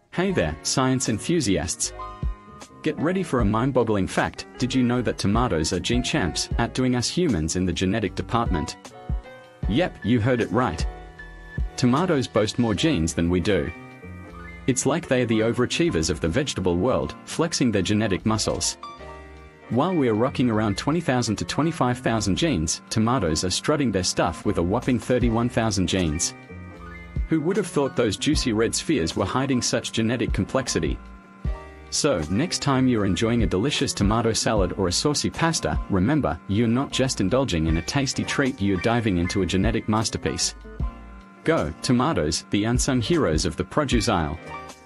Hey there, science enthusiasts. Get ready for a mind-boggling fact. Did you know that tomatoes are gene champs, outdoing us humans in the genetic department? Yep, you heard it right. Tomatoes boast more genes than we do. It's like they are the overachievers of the vegetable world, flexing their genetic muscles. While we are rocking around 20,000 to 25,000 genes, tomatoes are strutting their stuff with a whopping 31,000 genes. Who would have thought those juicy red spheres were hiding such genetic complexity? So, next time you're enjoying a delicious tomato salad or a saucy pasta, remember, you're not just indulging in a tasty treat, you're diving into a genetic masterpiece. Go, tomatoes, the unsung heroes of the produce aisle.